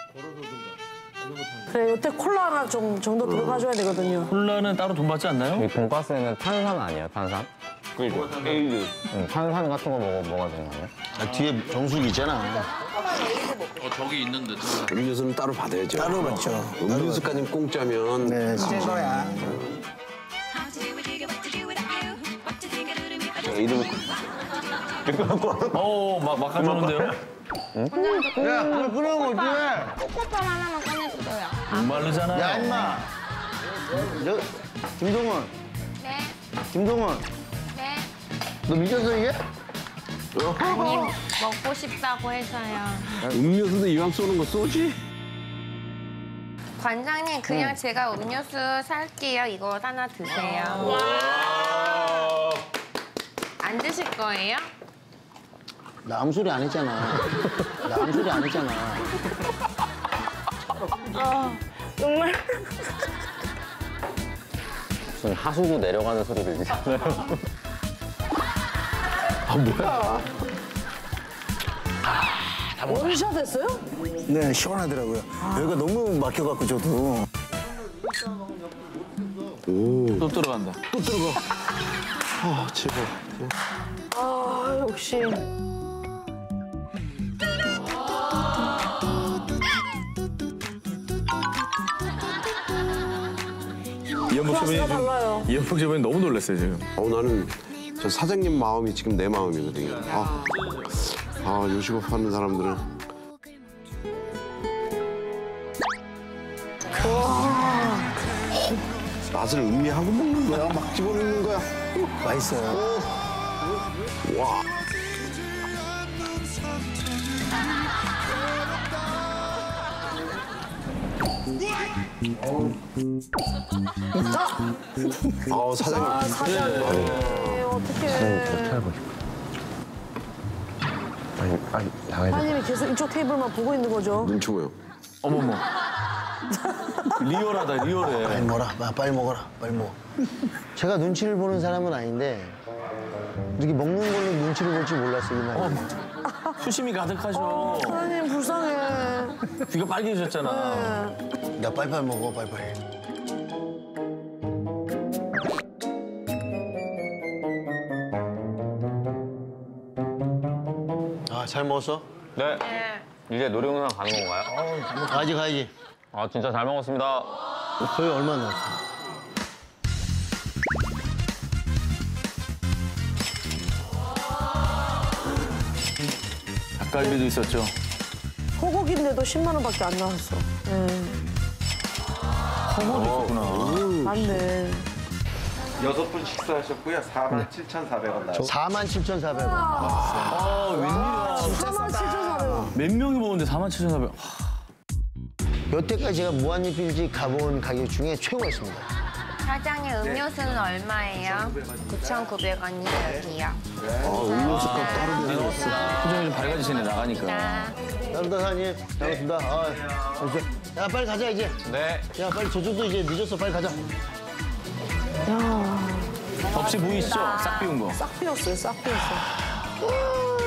그래, 이때 콜라 하나 좀 정도 들어가줘야 되거든요. 콜라는 따로 돈 받지 않나요? 이 돈가스에는 탄산 아니에요, 탄산? 그러니까 에이드. 탄산 같은 거 먹어야 되는 거 아니야? 아, 뒤에 정수기 있잖아. 저기 있는데. 음료수는 따로 받아야죠. 따로 받죠. 음료수까지 공짜면. 네, 진짜. 거야. 이름을 막 가져오는데요? 야, 그걸 끊으면 어떡해? 코코팜 하나만 꺼내주세요. 목마르잖아요. 야, 임마. 김동원. 네, 김동원. 네. 너 미쳤어, 이게? 아니, 먹고 싶다고 해서요. 음료수도 이왕 쏘는 거 쏘지? 관장님, 그냥 제가 음료수 살게요. 이거 하나 드세요. 안 드실 거예요? 나 아무 소리 안 했잖아. 나 아무 소리 안 했잖아. 정말. 무슨 하수구 내려가는 소리 들리잖아요. 원샷 했어요? 네, 시원하더라고요. 여기가 너무 막혀갖고 저도. 또 들어간다. 또 들어가. 아, 제발. 아, 역시. 이현복 클래스가 셰프님 달라요. 이현복 셰프님 너무 놀랐어요 지금. 나는 저 사장님 마음이 지금 내 마음이거든요. 요식업 하는 사람들은. 맛을 음미하고 먹는 거야? 막 집어넣는 거야? 맛있어요. 와. 사장님. 아, 사장님. 어떡해. 빨리 나가야 돼. 사장님이 계속 이쪽 테이블만 보고 있는 거죠. 눈치 보여. 어머머. 리얼하다 리얼해. 빨리 먹어라. 빨리 먹어라. 빨리 먹어. 제가 눈치를 보는 사람은 아닌데 이렇게 먹는 걸로 눈치를 볼 줄 몰랐어요, 이 말이. 수심이 가득하셔. 사장님 불쌍해. 귀가 빨개졌잖아. 야, 빨리빨리 먹어, 빨리빨리. 아, 잘 먹었어? 네. 이제 놀이동산 가는 건가요? 가야지, 가야지. 아, 진짜 잘 먹었습니다. 저희 얼마 나왔어? 닭갈비도 있었죠. 소고기인데도 10만 원밖에 안 나왔어. 네. 허물도 있었구나. 맞네. 6분 식사하셨고요. 47,400원 나왔어요. 47,400원. 아 웬일이야. 47,400원. 몇 명이 먹었는데 47,400원. 여태까지 제가 무한리필집 가본 가격 중에 최고였습니다. 사장님, 음료수는 얼마예요? 9,900원이요, 여기요. 음료수값 따로 내줬어. 표정이 좀 밝아지시네 나가니까. 감사합니다, 사장님. 잘 먹습니다. 야, 빨리 가자, 이제. 네. 야, 빨리 저쪽도 이제 늦었어. 빨리 가자. 접시 보이시죠? 싹 비운 거. 싹 비웠어요, 싹 비웠어.